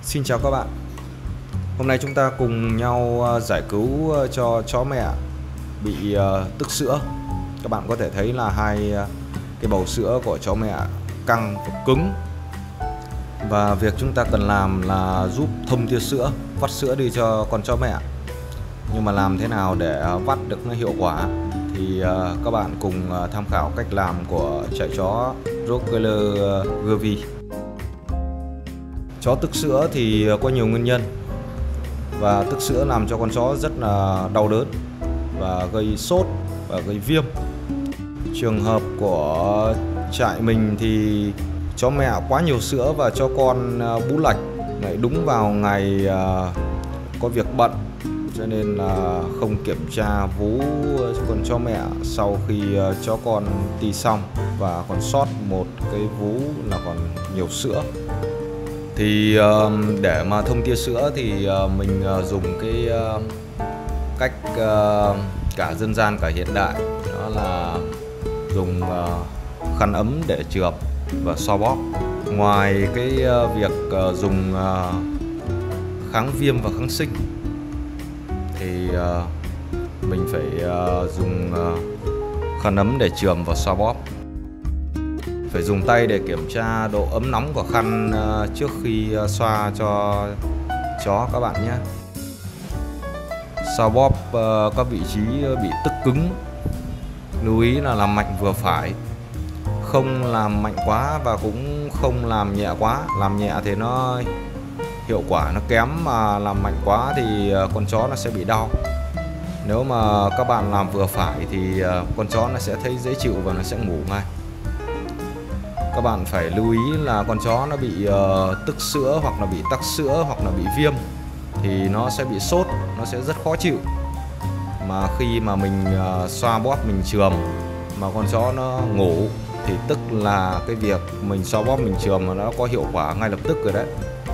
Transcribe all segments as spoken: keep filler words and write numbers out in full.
Xin chào các bạn. Hôm nay chúng ta cùng nhau giải cứu cho chó mẹ bị tức sữa. Các bạn có thể thấy là hai cái bầu sữa của chó mẹ căng và cứng. Và việc chúng ta cần làm là giúp thông tia sữa, vắt sữa đi cho con chó mẹ. Nhưng mà làm thế nào để vắt được nó hiệu quả thì các bạn cùng tham khảo cách làm của chạy chó Rottweiler Gervie. Chó tức sữa thì có nhiều nguyên nhân, và tức sữa làm cho con chó rất là đau đớn và gây sốt và gây viêm. Trường hợp của trại mình thì chó mẹ quá nhiều sữa và cho con bú lạch lại đúng vào ngày có việc bận, cho nên là không kiểm tra vú con chó mẹ sau khi chó con ti xong và còn sót một cái vú là còn nhiều sữa. Thì để mà thông tia sữa thì mình dùng cái cách cả dân gian cả hiện đại, đó là dùng khăn ấm để chườm và xoa bóp. Ngoài cái việc dùng kháng viêm và kháng sinh thì mình phải dùng khăn ấm để chườm và xoa bóp. Phải dùng tay để kiểm tra độ ấm nóng của khăn trước khi xoa cho chó các bạn nhé. Xoa bóp các vị trí bị tức cứng, lưu ý là làm mạnh vừa phải, không làm mạnh quá và cũng không làm nhẹ quá. Làm nhẹ thì nó hiệu quả nó kém, mà làm mạnh quá thì con chó nó sẽ bị đau. Nếu mà các bạn làm vừa phải thì con chó nó sẽ thấy dễ chịu và nó sẽ ngủ ngay. Các bạn phải lưu ý là con chó nó bị uh, tức sữa hoặc là bị tắc sữa hoặc là bị viêm thì nó sẽ bị sốt, nó sẽ rất khó chịu. Mà khi mà mình uh, xoa bóp, mình chườm mà con chó nó ngủ thì tức là cái việc mình xoa bóp, mình chườm mà nó có hiệu quả ngay lập tức rồi đấy.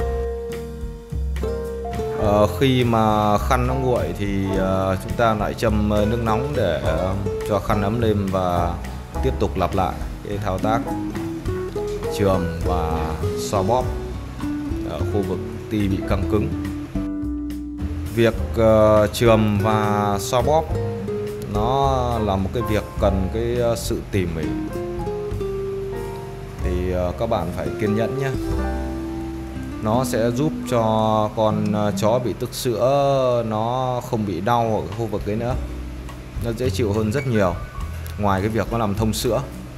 Uh, khi mà khăn nó nguội thì uh, chúng ta lại châm nước nóng để uh, cho khăn ấm lên và tiếp tục lặp lại cái thao tác chườm và xoa bóp ở khu vực ti bị căng cứng. Việc uh, chườm và xoa bóp nó là một cái việc cần cái sự tỉ mỉ, thì uh, các bạn phải kiên nhẫn nhé. Nó sẽ giúp cho con chó bị tức sữa nó không bị đau ở khu vực đấy nữa, nó dễ chịu hơn rất nhiều, ngoài cái việc nó làm thông sữa.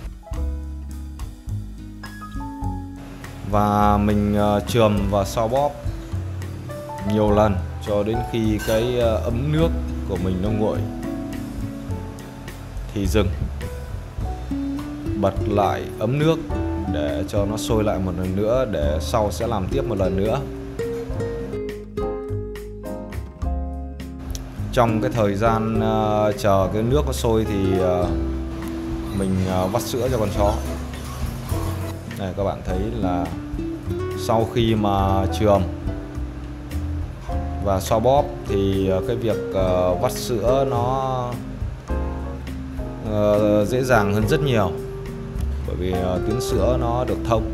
Và mình chườm và xoa bóp nhiều lần cho đến khi cái ấm nước của mình nó nguội thì dừng, bật lại ấm nước để cho nó sôi lại một lần nữa, để sau sẽ làm tiếp một lần nữa. Trong cái thời gian uh, chờ cái nước nó sôi thì uh, mình uh, vắt sữa cho con chó. Này, các bạn thấy là sau khi mà chườm và xoa bóp thì cái việc uh, vắt sữa nó uh, dễ dàng hơn rất nhiều, bởi vì uh, tuyến sữa nó được thông.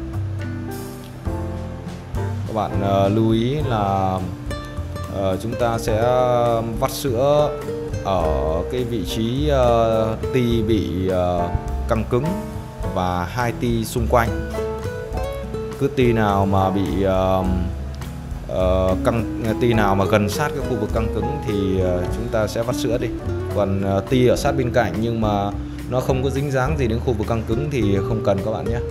Các bạn uh, lưu ý là uh, chúng ta sẽ vắt sữa ở cái vị trí uh, ti bị uh, căng cứng và hai ti xung quanh. Cứ ti nào mà bị uh, uh, căng, ti nào mà gần sát cái khu vực căng cứng thì uh, chúng ta sẽ vắt sữa đi. Còn uh, ti ở sát bên cạnh nhưng mà nó không có dính dáng gì đến khu vực căng cứng thì không cần các bạn nhé.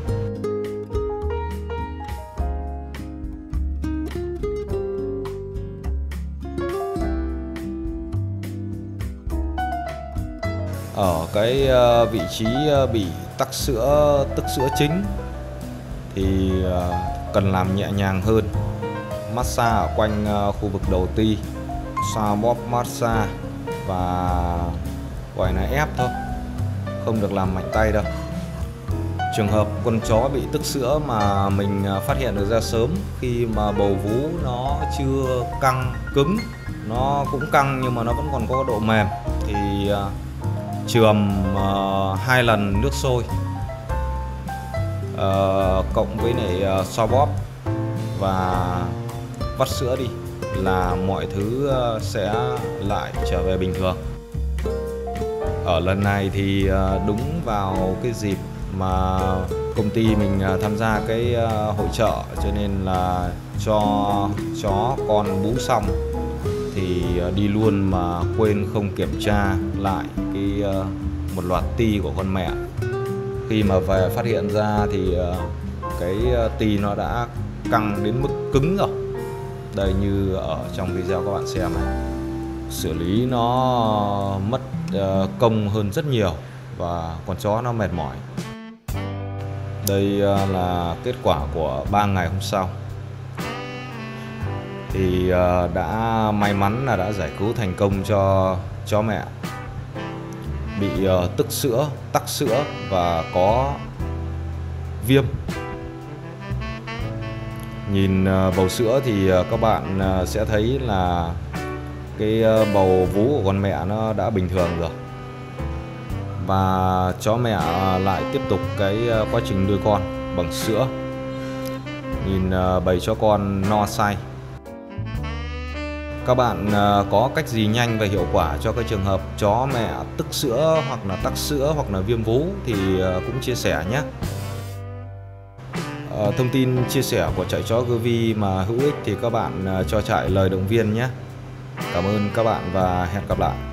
Ở cái uh, vị trí uh, bị tắc sữa, tức sữa chính thì uh, cần làm nhẹ nhàng hơn. Massage ở quanh uh, khu vực đầu ti, xoa bóp massage và gọi là ép thôi, không được làm mạnh tay đâu. Trường hợp con chó bị tức sữa mà mình phát hiện được ra sớm khi mà bầu vú nó chưa căng cứng, nó cũng căng nhưng mà nó vẫn còn có độ mềm, thì uh, chườm uh, hai lần nước sôi uh, cộng với lại uh, xoa bóp và vắt sữa đi là mọi thứ sẽ lại trở về bình thường. Ở lần này thì đúng vào cái dịp mà công ty mình tham gia cái hội chợ, cho nên là cho chó con bú xong thì đi luôn mà quên không kiểm tra lại cái một loạt ti của con mẹ. Khi mà về phát hiện ra thì cái ti nó đã căng đến mức cứng rồi. Đây, như ở trong video các bạn xem này, xử lý nó mất công hơn rất nhiều và con chó nó mệt mỏi. Đây là kết quả của ba ngày hôm sau. Thì đã may mắn là đã giải cứu thành công cho chó mẹ bị tức sữa, tắc sữa và có viêm. Nhìn bầu sữa thì các bạn sẽ thấy là cái bầu vú của con mẹ nó đã bình thường rồi. Và chó mẹ lại tiếp tục cái quá trình nuôi con bằng sữa. Nhìn bầy chó con no say. Các bạn có cách gì nhanh và hiệu quả cho cái trường hợp chó mẹ tức sữa hoặc là tắc sữa hoặc là viêm vú thì cũng chia sẻ nhé. Thông tin chia sẻ của trại chó Gervie mà hữu ích thì các bạn cho trại lời động viên nhé. Cảm ơn các bạn và hẹn gặp lại.